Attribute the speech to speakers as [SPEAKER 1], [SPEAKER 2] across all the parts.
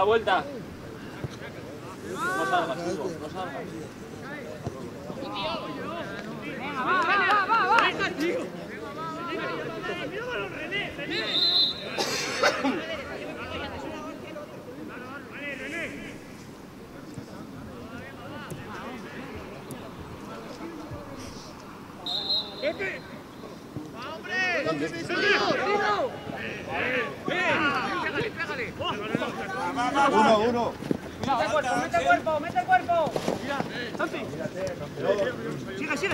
[SPEAKER 1] la vuelta. No salgas, Hugo, no salgas.
[SPEAKER 2] ¡Pepe! ¡Va, hombre!
[SPEAKER 3] Uno.
[SPEAKER 4] Mete el cuerpo.
[SPEAKER 2] Mira, Santi. Sigue.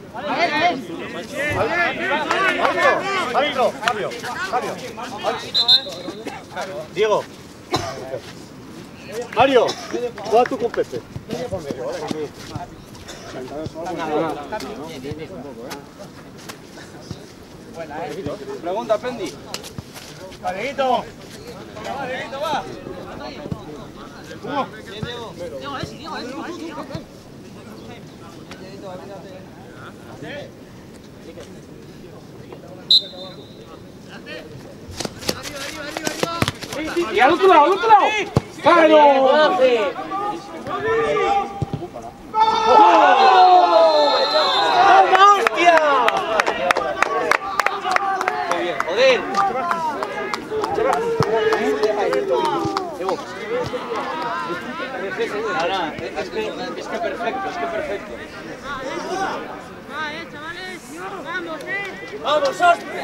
[SPEAKER 3] Árbitro, cambio. Diego. Mario, juega tú con Pepe.
[SPEAKER 1] Pregunta, Pendi.
[SPEAKER 2] Valleguito, va.
[SPEAKER 1] Y al otro lado. ¡Claro! ¡Hostia! ¡Qué bien! ¡Joder! Es que perfecto.
[SPEAKER 4] Va, chavales. Vamos,
[SPEAKER 1] ¡Vamos, Ostre!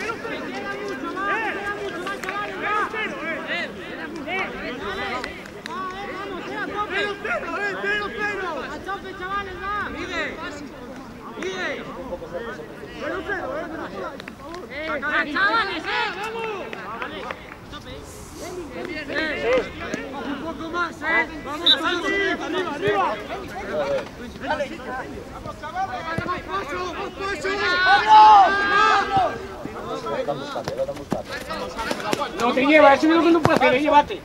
[SPEAKER 4] A tope, chavales, va. Sigue. Chavales, vamos. Un poco más, Vamos, arriba.
[SPEAKER 1] No te lleva, eso es lo que no puedes hacer, llévate.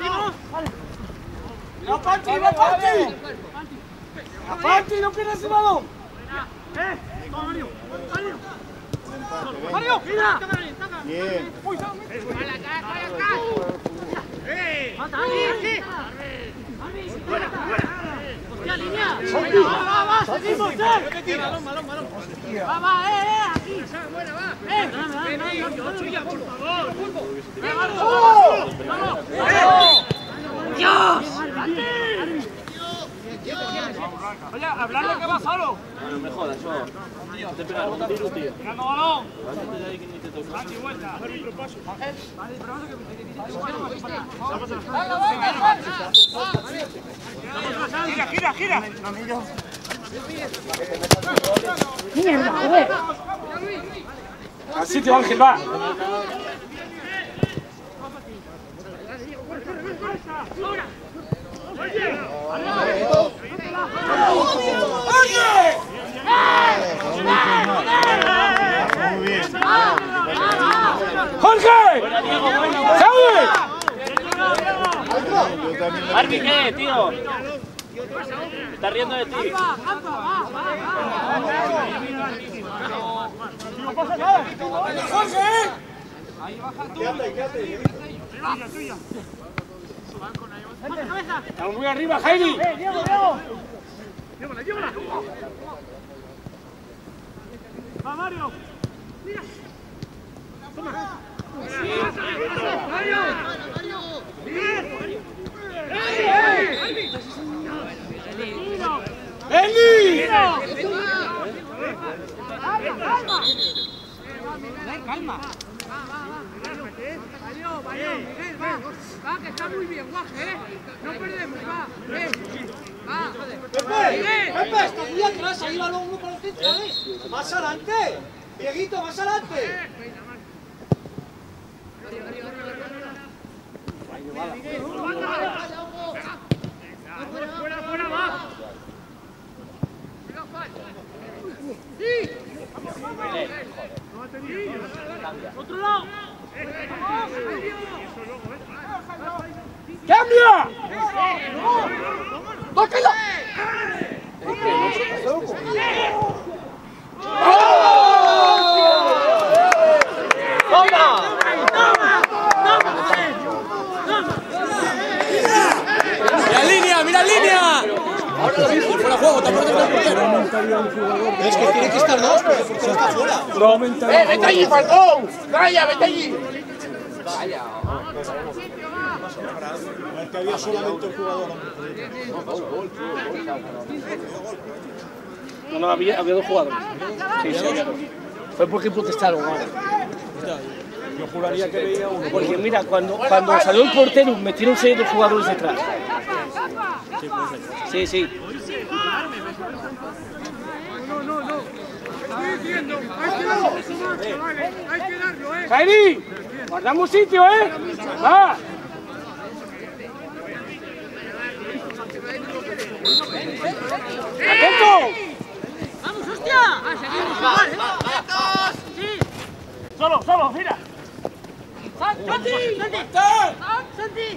[SPEAKER 1] ¡Va, Panti! ¡No pierdas el balón! ¡Mario! ¡Mira!
[SPEAKER 3] Bien.
[SPEAKER 4] ¡Hostia, línea! ¡Va! ¡Seguimos, balón! ¡Va, aquí! ¡Buena, va! ¡Dios!
[SPEAKER 2] Oye, hablarle que va solo.
[SPEAKER 1] No me jodas, yo. Te pegas un tiro, tío.
[SPEAKER 2] Tirando balón.
[SPEAKER 1] Vale, de ahí que ni te toca.
[SPEAKER 2] Aquí vuelta. Árbitro, paso. Gira.
[SPEAKER 4] ¡Mierda, joder!
[SPEAKER 1] Al sitio, Ángel, va.
[SPEAKER 3] Muy bien.
[SPEAKER 1] ¡Jorge! ¡Saúl!
[SPEAKER 3] Arbi,
[SPEAKER 1] ¿qué, tío? Me está riendo de ti.
[SPEAKER 2] No pasa nada.
[SPEAKER 1] ¡Jorge!
[SPEAKER 3] Quédate.
[SPEAKER 2] Tuya.
[SPEAKER 1] Estamos muy arriba, Jaime.
[SPEAKER 2] Diego. Llévala. Va, Mario. Mira. Toma. Mario.
[SPEAKER 1] ¡Eli!
[SPEAKER 4] Calma. Va, que está muy bien, guaje, No perdemos, va.
[SPEAKER 5] Pepe, está muy atrás, ahí balón uno para el centro, Más adelante. Dieguito, más adelante.
[SPEAKER 2] Fuera, va.
[SPEAKER 4] Otro lado.
[SPEAKER 1] ¡Cambia!
[SPEAKER 4] ¡Tócalo!
[SPEAKER 1] ¡Toma!
[SPEAKER 6] Ahora lo mismo, fuera de juego, tampoco tengo el portero. Es que tiene que estar dos, porque el portero está fuera.
[SPEAKER 1] Vete allí, Falcón. Vaya, vete allí. Vaya.
[SPEAKER 3] Es que había solamente un jugador.
[SPEAKER 2] No, había dos jugadores. Sí, había dos. Fue porque protestaron ahora.
[SPEAKER 6] Yo juraría que veía uno.
[SPEAKER 2] Porque mira, cuando salió el portero, metieron 6 jugadores detrás. Sí, sí.
[SPEAKER 4] No. Estoy diciendo, hay que darlo eso más, chavales. Hay que darlo,
[SPEAKER 2] Jairi, guardamos sitio, Va. ¡Atento!
[SPEAKER 4] ¡Vamos, hostia! Seguimos igual, Sí.
[SPEAKER 2] Solo, mira.
[SPEAKER 4] ¡Santi! ¡Santi!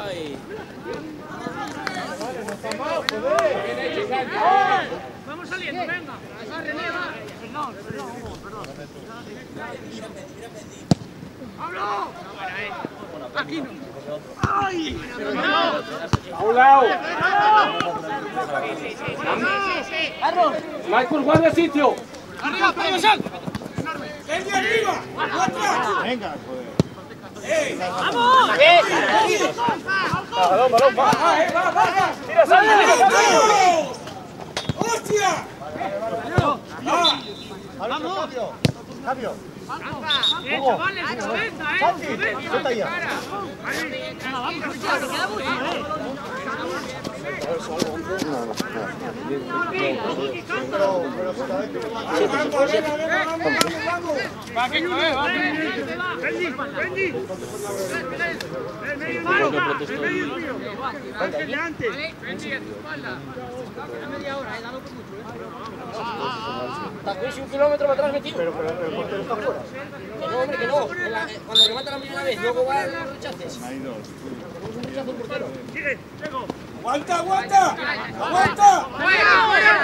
[SPEAKER 4] Vamos saliendo, venga. Perdón. ¡Pablo! Aquí no. ¡Ay!
[SPEAKER 2] A un lado. Michael, guarda sitio.
[SPEAKER 4] ¡Arriba, Pablo, sal!
[SPEAKER 3] Venga, joder.
[SPEAKER 4] ¡Vamos!
[SPEAKER 2] Balón, va. Tira, sale.
[SPEAKER 6] ¡Hostia!
[SPEAKER 3] Cambio.
[SPEAKER 4] Chavales, venga,
[SPEAKER 3] Santi, suelta ya.
[SPEAKER 4] Queda mucho,
[SPEAKER 1] Casi un kilómetro atrás metido. Pero el portero está fuera. Que no, hombre, que no. Cuando remata la primera vez, luego va a los rechaces.
[SPEAKER 3] Hay dos.
[SPEAKER 2] Sigue, Checo.
[SPEAKER 6] ¡Aguanta!
[SPEAKER 4] ¡Fuera!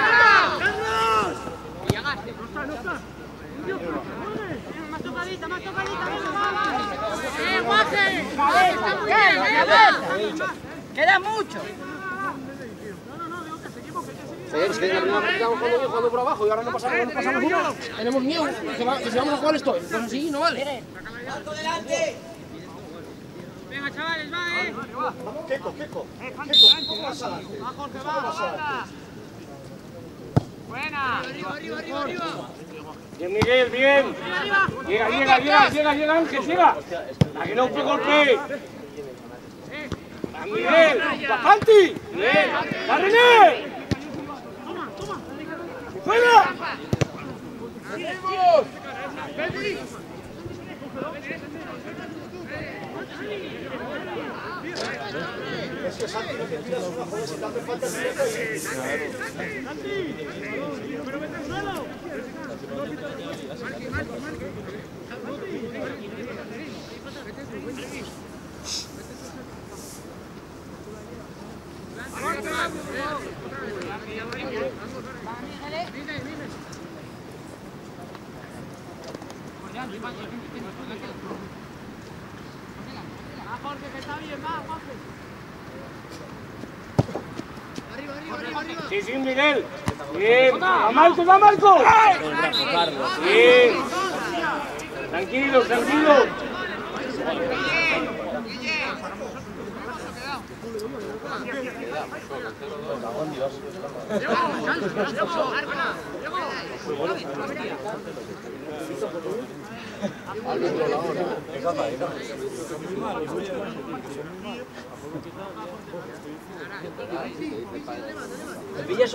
[SPEAKER 2] No está.
[SPEAKER 4] Más tocadita, venga, Guaje! ¡Está muy bien! ¡Queda mucho!
[SPEAKER 1] Es que en la primera parte estábamos jugando por abajo y ahora no pasamos uno. Tenemos miedo que si vamos a jugar esto. Pues así no vale.
[SPEAKER 4] Venga, chavales, va,
[SPEAKER 3] Keco.
[SPEAKER 4] Va, Jorge, va. Buena. Arriba.
[SPEAKER 2] Bien, Miguel, bien. Llega, Ángel, llega. Aquí no fue golpe. ¡Va, Miguel! ¡Va, Santi! ¡Bien! ¡Va, René! ¡Fuera!
[SPEAKER 6] ¡Seguimos!
[SPEAKER 3] Es que Santi lo que tira es una joven, si te hace falta el
[SPEAKER 2] ¡Pero vete al suelo!
[SPEAKER 4] Jorge, que está bien, va, Jorge. Arriba.
[SPEAKER 2] Sí, Miguel. Bien. ¡Va, Marco! Bien. Tranquilo.
[SPEAKER 1] Pilla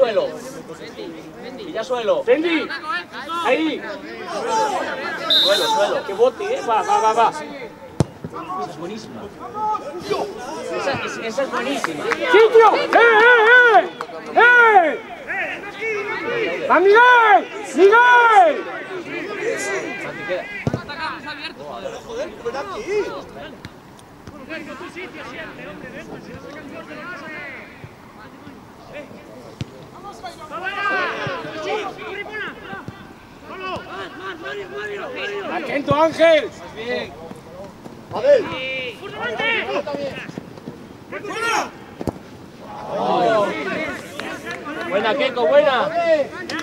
[SPEAKER 1] suelo.
[SPEAKER 2] Fendi. Ahí.
[SPEAKER 1] Suelo.
[SPEAKER 2] Que bote, Va.
[SPEAKER 1] Esa es buenísima. Esa es buenísima.
[SPEAKER 2] ¡Sitio! ¡Va, Miguel!
[SPEAKER 4] Atacamos abiertos.
[SPEAKER 6] ¡Joder, ven aquí!
[SPEAKER 2] Sergio, tu sitio siempre, hombre, venga, si no sacan Dios de la casa. ¡Atento, Ángel!
[SPEAKER 1] Bien.
[SPEAKER 3] Abel.
[SPEAKER 6] ¡Fuera!
[SPEAKER 1] Buena, Keiko, buena.
[SPEAKER 2] Bien,